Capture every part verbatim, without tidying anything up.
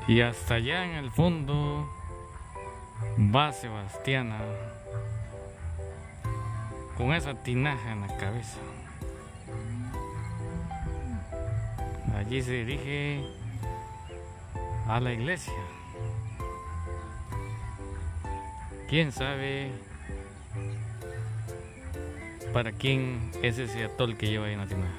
Y hasta allá en el fondo va Sebastiana con esa tinaja en la cabeza. Allí se dirige a la iglesia. ¿Quién sabe para quién es ese atol que lleva ahí en la tinaja?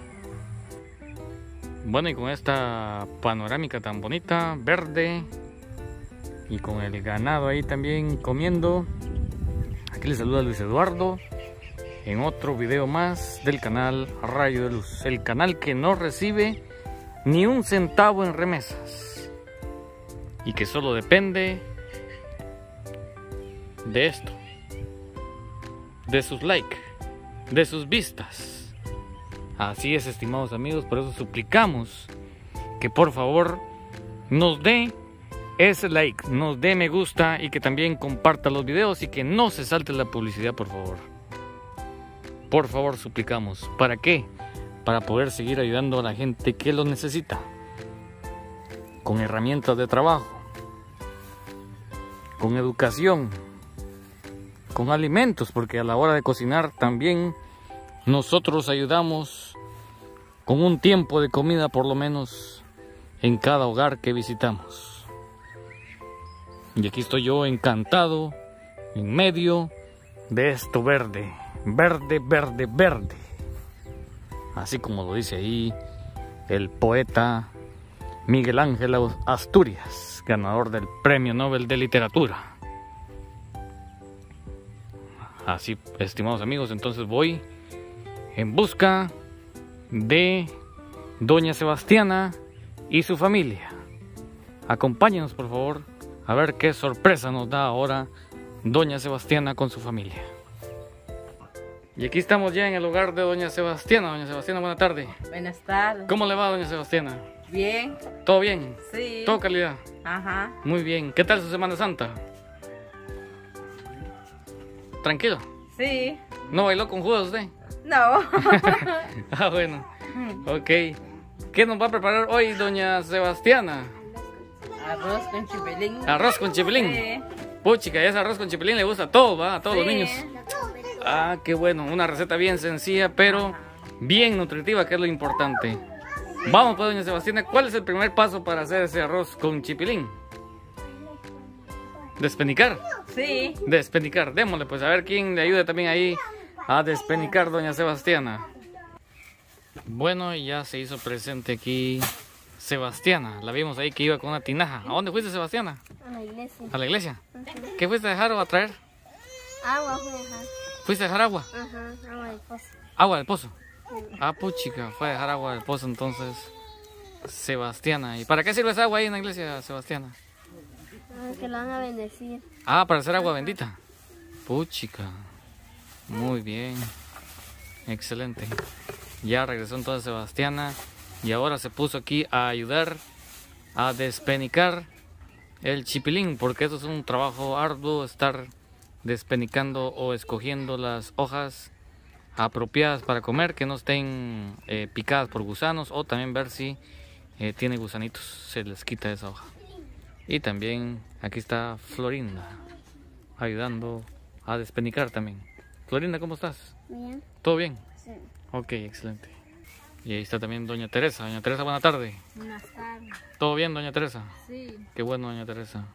Bueno, y con esta panorámica tan bonita, verde, y con el ganado ahí también comiendo, aquí les saluda Luis Eduardo en otro video más del canal Rayo de Luz, el canal que no recibe ni un centavo en remesas y que solo depende de esto, de sus likes, de sus vistas. Así es, estimados amigos, por eso suplicamos que por favor nos dé ese like, nos dé me gusta y que también comparta los videos y que no se salte la publicidad, por favor. Por favor, suplicamos. ¿Para qué? Para poder seguir ayudando a la gente que lo necesita, con herramientas de trabajo, con educación, con alimentos, porque a la hora de cocinar también nosotros ayudamos con un tiempo de comida por lo menos en cada hogar que visitamos. Y aquí estoy yo encantado en medio de esto verde, verde, verde, verde. Así como lo dice ahí el poeta Miguel Ángel Asturias, ganador del Premio Nobel de Literatura. Así, estimados amigos, entonces voy en busca de doña Sebastiana y su familia. Acompáñenos, por favor, a ver qué sorpresa nos da ahora doña Sebastiana con su familia. Y aquí estamos ya en el hogar de doña Sebastiana. Doña Sebastiana, buena tarde. Buenas tardes. ¿Cómo le va, doña Sebastiana? Bien. ¿Todo bien? Sí. ¿Todo calidad? Ajá. Muy bien. ¿Qué tal su Semana Santa? ¿Tranquilo? Sí. ¿No bailó con Judas usted? No. Ah, bueno. Ok. ¿Qué nos va a preparar hoy doña Sebastiana? Arroz con chipilín. Arroz con chipilín. Sí. Puchica, ese arroz con chipilín le gusta a todos, ¿va? A todos los Sí. niños. Ah, qué bueno. Una receta bien sencilla, pero bien nutritiva, que es lo importante. Vamos pues, doña Sebastiana. ¿Cuál es el primer paso para hacer ese arroz con chipilín? ¿Despenicar? Sí. Despenicar. Démosle pues, a ver quién le ayuda también ahí a despenicar, doña Sebastiana. Bueno, ya se hizo presente aquí Sebastiana. La vimos ahí que iba con una tinaja. ¿A dónde fuiste, Sebastiana? A la iglesia. ¿A la iglesia? Uh-huh. ¿Qué fuiste a dejar o a traer? Agua fue a dejar. ¿Fuiste a dejar agua? Ajá, agua del pozo. Agua del pozo. Ah, puchica, fue a dejar agua del pozo entonces Sebastiana. ¿Y para qué sirve esa agua ahí en la iglesia, Sebastiana? Ah, que lo van a bendecir. Ah, para hacer agua bendita. Puchica. Muy bien. Excelente. Ya regresó entonces Sebastiana y ahora se puso aquí a ayudar a despenicar el chipilín, porque eso es un trabajo arduo, estar despenicando o escogiendo las hojas apropiadas para comer, que no estén eh, picadas por gusanos, o también ver si eh, tiene gusanitos, se les quita esa hoja. Y también aquí está Florinda ayudando a despenicar también. Florinda, ¿cómo estás? Bien. ¿Todo bien? Sí. Ok, excelente. Y ahí está también doña Teresa. Doña Teresa, buena tarde. Buenas tardes. ¿Todo bien, doña Teresa? Sí. Qué bueno, doña Teresa.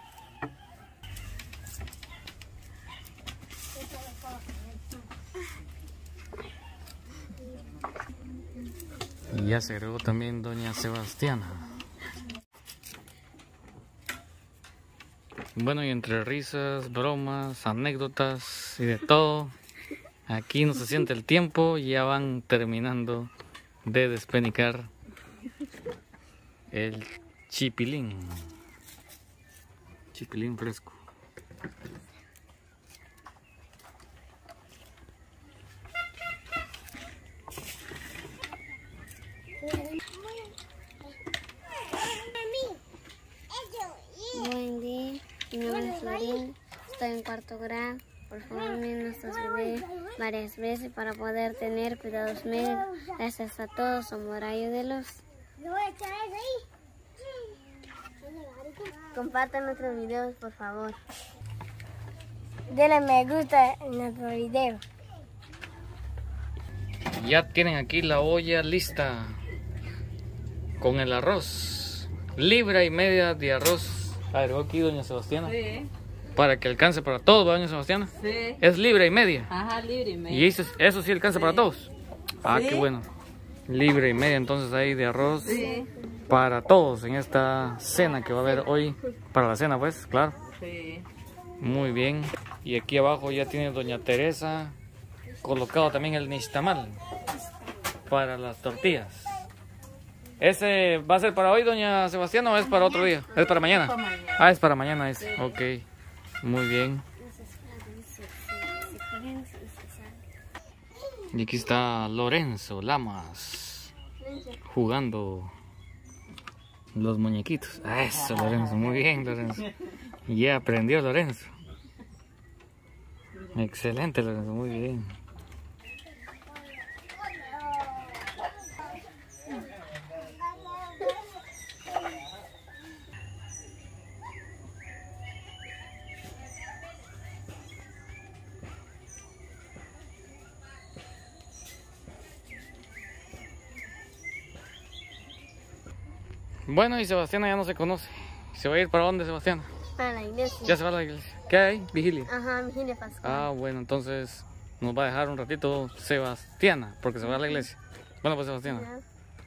Y ya se agregó también doña Sebastiana. Bueno, y entre risas, bromas, anécdotas y de todo, aquí no se siente el tiempo y ya van terminando de despenicar el chipilín. Chipilín fresco. Buen día, mi nombre es Florín, estoy en cuarto grado. Por favor, miren nuestros videos varias veces para poder tener cuidados médicos. Gracias a todos, somos Rayo de Luz. compartan nuestros videos, por favor. Denle me gusta en nuestro video. Ya tienen aquí la olla lista con el arroz. Libra y media de arroz. Agregó aquí doña Sebastiana. Sí. Para que alcance para todos, ¿va, doña Sebastiana? Sí. Es libra y media. Ajá, libre y medio. Y eso, eso sí alcanza Sí. para todos. Ah, Sí. qué bueno. Libra y media entonces ahí de arroz. Sí. Para todos en esta cena que va a haber hoy. Para la cena, pues, claro. Sí. Muy bien. Y aquí abajo ya tiene doña Teresa colocado también el nixtamal para las tortillas. ¿Ese va a ser para hoy, doña Sebastiana, o es para otro día? ¿Es para mañana? Para mañana. Ah, es para mañana ese. Ok. Muy bien. Y aquí está Lorenzo Lamas jugando los muñequitos. Ah, eso, Lorenzo. Muy bien, Lorenzo. Ya aprendió Lorenzo. Excelente, Lorenzo. Muy bien. Bueno, y Sebastiana ya no se conoce. ¿Se va a ir para dónde, Sebastiana? Para la iglesia. Ya se va a la iglesia. ¿Qué hay? Vigilia. Ajá, vigilia pascual. Ah, bueno, entonces nos va a dejar un ratito Sebastiana, porque se va a la iglesia. Bueno, pues Sebastiana. Ya.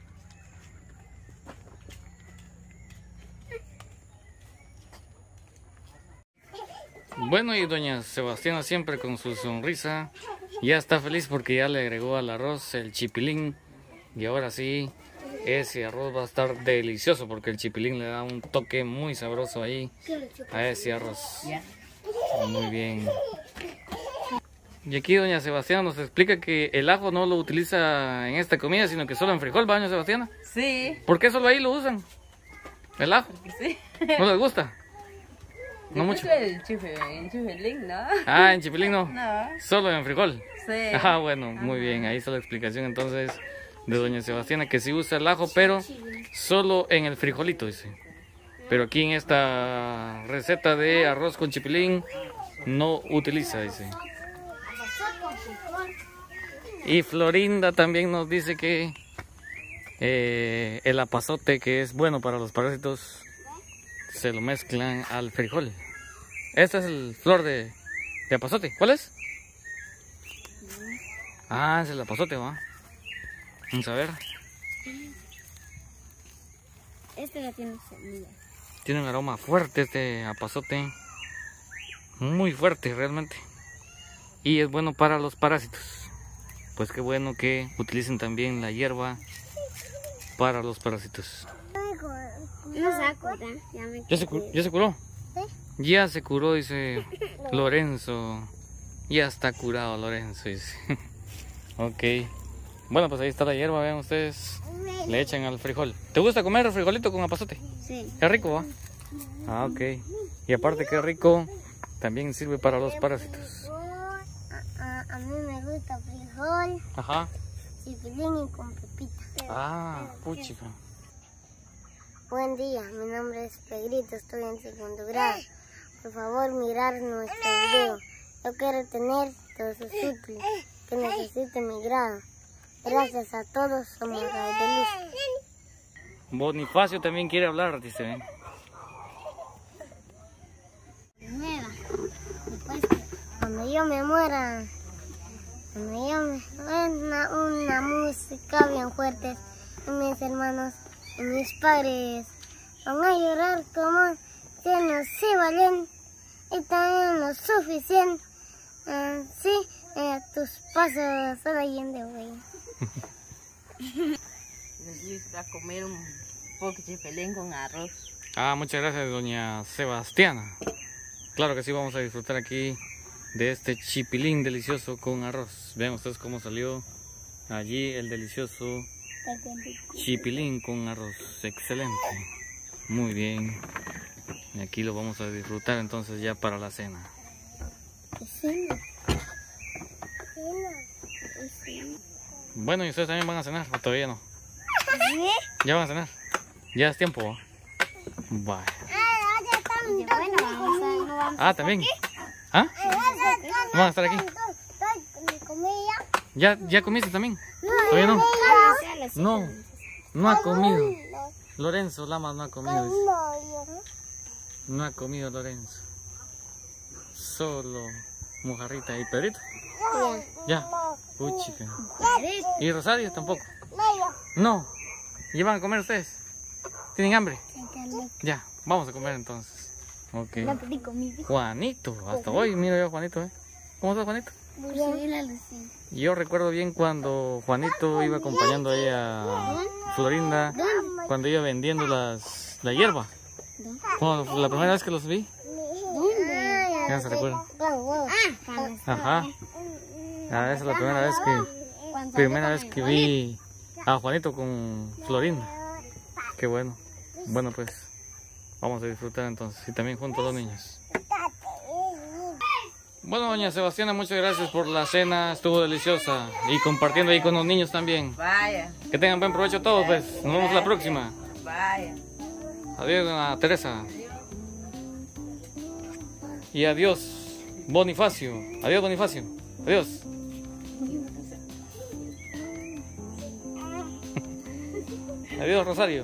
Bueno, y doña Sebastiana siempre con su sonrisa. Ya está feliz porque ya le agregó al arroz el chipilín. Y ahora sí, ese arroz va a estar delicioso porque el chipilín le da un toque muy sabroso ahí a ese arroz. Ya. Muy bien. Y aquí doña Sebastiana nos explica que el ajo no lo utiliza en esta comida, sino que solo en frijol, ¿va, doña Sebastiana? Sí. ¿Por qué solo ahí lo usan? ¿El ajo? Sí. ¿No les gusta? No Después mucho. El chufe, el chupelín, ¿no? Ah, en chipilín no. No. Solo en frijol. Sí. Ah, bueno, muy bien. Ahí está la explicación entonces de doña Sebastiana, que sí usa el ajo, pero solo en el frijolito, dice. Pero aquí en esta receta de arroz con chipilín no utiliza, dice. Y Florinda también nos dice que eh, el apazote, que es bueno para los parásitos, se lo mezclan al frijol. Este es el flor de, de apazote. ¿Cuál es? Ah, es el apazote, va. Vamos a ver. Este ya tiene semillas. Tiene un aroma fuerte este apazote. Muy fuerte realmente. Y es bueno para los parásitos. Pues qué bueno que utilicen también la hierba para los parásitos. No saco, ya, ya me ¿Ya se, cu- ya se curó? Ya se curó, dice Lorenzo. Ya está curado Lorenzo, dice. Ok. Bueno, pues ahí está la hierba, vean ustedes. Le echan al frijol. ¿Te gusta comer frijolito con apazote? Sí. Qué rico, ¿va? Ah, ok. Y aparte qué rico, también sirve para los parásitos. A, a, a mí me gusta frijol, Ajá. chipilín y con pepita. Ah, puchica. Buen día, mi nombre es Pedrito, estoy en segundo grado. Por favor, mirar nuestro video. Yo quiero tener todos los útiles que necesite mi grado. Gracias a todos, somos Radio de Luz. Bonifacio también quiere hablar, dice. ¿eh? Nueva. Después, cuando yo me muera, cuando yo me una, una música bien fuerte, y mis hermanos y mis padres van a llorar como si no se valen y también lo suficiente. Uh, sí, eh, tus pasos son ahí en de güey. A comer un poco de chipelín con arroz. Ah, muchas gracias, doña Sebastiana. Claro que sí, vamos a disfrutar aquí de este chipilín delicioso con arroz. Vean ustedes cómo salió allí el delicioso chipilín con arroz. Excelente. Muy bien. Y aquí lo vamos a disfrutar entonces ya para la cena. Cena. Cena. Bueno, ¿y ustedes también van a cenar o todavía no? ¿Sí? ¿Ya van a cenar? ¿Ya es tiempo? Vaya. Ah, ya Ah, también. ¿Ah? ¿Van a estar aquí? ¿Ya, ya comiste también? ¿Todavía no? No, no ha comido. Lorenzo Lamas no ha comido. Dice. No ha comido Lorenzo. Solo Mojarrita y Pedrito. Ya. Uy, chica. ¿Y Rosario tampoco? No. ¿Y van a comer ustedes? ¿Tienen hambre? Ya, vamos a comer entonces. Ok. Juanito, hasta hoy miro yo a Juanito, ¿eh? ¿Cómo está Juanito? Yo recuerdo bien cuando Juanito iba acompañando ahí a Florinda, cuando iba vendiendo las, la hierba. Cuando, la primera vez que los vi. Ya se recuerda. Ajá. Ah, esa es la primera vez que, primera vez que vi a Juanito con Florinda. Qué bueno. Bueno, pues vamos a disfrutar entonces. Y también junto a los niños. Bueno, doña Sebastiana, muchas gracias por la cena. Estuvo deliciosa. Y compartiendo ahí con los niños también. Vaya. Que tengan buen provecho todos, pues. Nos vemos la próxima. Vaya. Adiós, doña Teresa. Y adiós, Bonifacio. Adiós, Bonifacio. Adiós. Adiós, Rosario.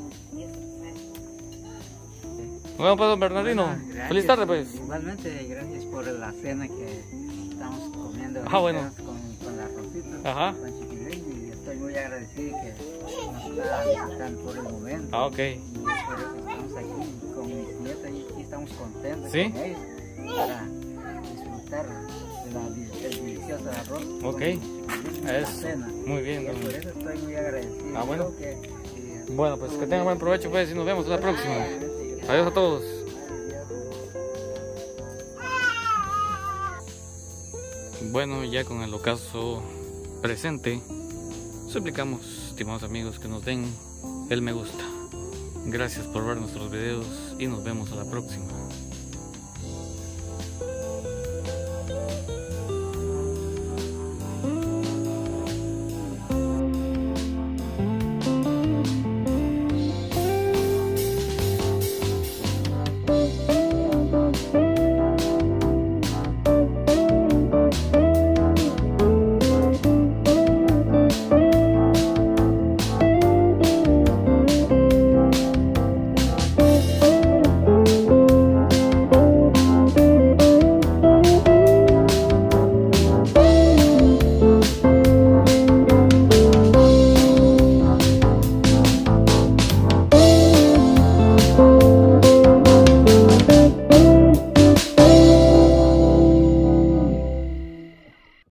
Bueno, pues, don Bernardino. Bueno, Feliz tarde, pues. Igualmente, gracias por la cena que estamos comiendo. Ah, bueno. Con, con la Rosita. Ajá. Con Chiquileño, y estoy muy agradecido que nos está visitando por el momento. Ah, ok. Y por eso estamos aquí con mis nietas y aquí estamos contentos ¿Sí? con ellos para disfrutar de la del delicioso arroz. Ok. Con la Es cena. muy bien, Y don. por eso estoy muy agradecido. Ah, bueno. Creo que, eh, Bueno, pues que tengan buen provecho, pues, y nos vemos la próxima. Adiós a todos. Bueno, ya con el ocaso presente, suplicamos, estimados amigos, que nos den el me gusta. Gracias por ver nuestros videos y nos vemos a la próxima.